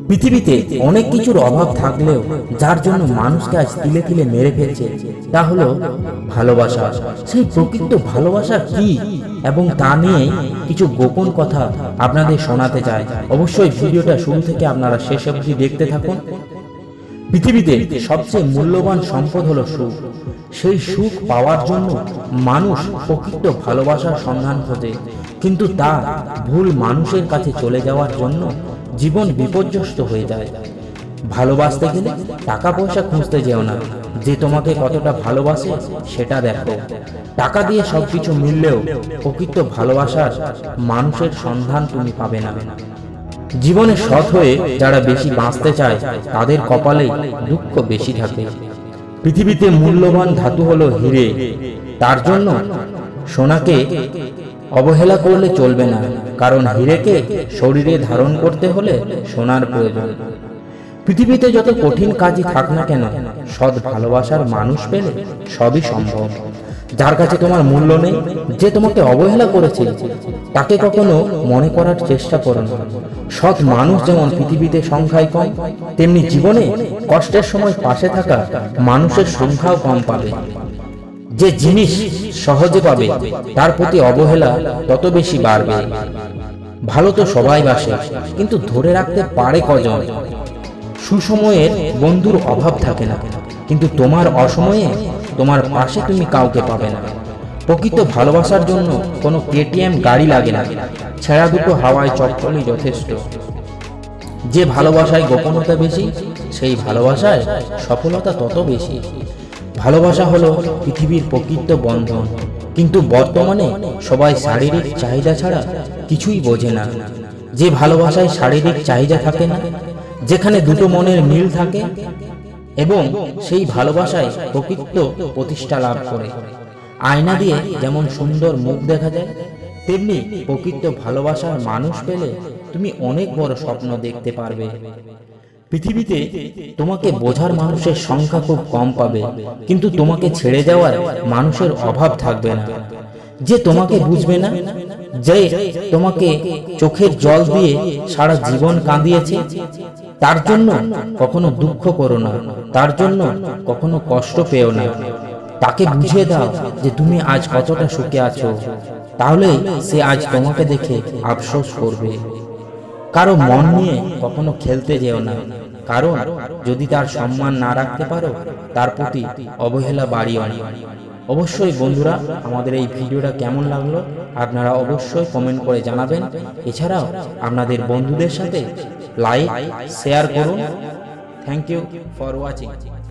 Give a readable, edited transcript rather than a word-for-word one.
পৃথিবীতে অনেক কিছুর অভাব থাকলেও যার জন্য মানুষকে আজ তিলে তিলে মেরে ফেলছে তা হলো ভালোবাসা। সেই প্রকৃত ভালোবাসা কি এবং তা নিয়ে কিছু গোপন কথা আপনাদের শোনাতে চাই। অবশ্যই ভিডিওটা শুরু থেকে আপনারা শেষ অবধি দেখতে থাকুন। পৃথিবীতে সবচেয়ে মূল্যবান সম্পদ হলো সুখ। সেই সুখ পাওয়ার জন্য মানুষ প্রকৃত ভালোবাসার সন্ধান খোঁজে, কিন্তু তা ভুল মানুষের কাছে চলে যাওয়ার জন্য জীবন বিপর্যস্ত হয়ে যায়। ভালোবাসতে গেলে টাকা পয়সা খুঁজতে যেও না, যে তোমাকে কতটা ভালোবাসে সেটা দেখো। টাকা দিয়ে সবকিছু মিললেও প্রকৃত ভালোবাসার মানুষের সন্ধান তুমি পাবে না। জীবনে সৎ হয়ে যারা বেশি বাঁচতে চায় তাদের কপালে দুঃখ বেশি থাকে। পৃথিবীতে মূল্যবান ধাতু হলো হিরে, তার জন্য সোনাকে অবহেলা করলে চলবে না, কারণ হিরেকে শরীরে ধারণ করতে হলে সোনার প্রয়োজন। পৃথিবীতে যত কঠিন কাজই থাক না কেন, সৎ ভালোবাসার মানুষ পেলে সবই সম্ভব। যার কাছে তোমার মূল্য নেই, যে তোমাকে অবহেলা করেছে, তাকে কখনো মনে করার চেষ্টা করো না। সৎ মানুষ যেমন পৃথিবীতে সংখ্যায় কম, তেমনি জীবনে কষ্টের সময় পাশে থাকা মানুষের সংখ্যাও কম পাবে। যে জিনিস সহজে পাবে তার প্রতি অবহেলা তত বেশি বাড়বে। ভালো তো সবাই বাসে, কিন্তু ধরে রাখতে পারে কজন? সুসময়ের বন্ধুর অভাব থাকে না, কিন্তু তোমার অসময়ে তোমার পাশে তুমি কাউকে পাবে না। প্রকৃত ভালোবাসার জন্য কোনো কেটিএম গাড়ি লাগে না, ছেঁড়া দুটো হাওয়ায় চপ্পলই যথেষ্ট। যে ভালোবাসায় গোপনতা বেশি, সেই ভালোবাসায় সফলতা তত বেশি। ভালোবাসা হলো পৃথিবীর প্রকৃত বন্ধন, কিন্তু বর্তমানে সবাই শারীরিক চাহিদা ছাড়া কিছুই বোঝে না। যে ভালোবাসায় শারীরিক চাহিদা থাকে না, যেখানে দুটো মনের মিল থাকে এবং সেই ভালোবাসায় প্রকৃত প্রতিষ্ঠা লাভ করে। আয়না দিয়ে যেমন সুন্দর মুখ দেখা যায়, তেমনি প্রকৃত ভালোবাসার মানুষ পেলে তুমি অনেক বড় স্বপ্ন দেখতে পারবে। পৃথিবীতে তোমাকে বোঝার মানুষের সংখ্যা খুব কম পাবে, কিন্তু তোমাকে ছেড়ে যাওয়ার মানুষের অভাব থাকবে না। যে তোমাকে বুঝবে না, যে তোমাকে চোখের জল দিয়ে সারা জীবন কাঁদিয়েছে, তার জন্য কখনো দুঃখ করো না, তার জন্য কখনো কষ্ট পেও না। তাকে বুঝিয়ে দাও যে তুমি আজ কতটা সুখে আছো, তাহলে সে আজ তোমাকে দেখে আফসোস করবে। কারো মন নিয়ে কখনো খেলতে যেও না, কারণ যদি তার সম্মান না রাখতে পারো, তার প্রতি অবহেলা বাড়িও না। অবশ্যই বন্ধুরা, আমাদের এই ভিডিওটা কেমন লাগলো আপনারা অবশ্যই কমেন্ট করে জানাবেন। এছাড়াও আপনাদের বন্ধুদের সাথে লাইক শেয়ার করুন। Thank you for watching.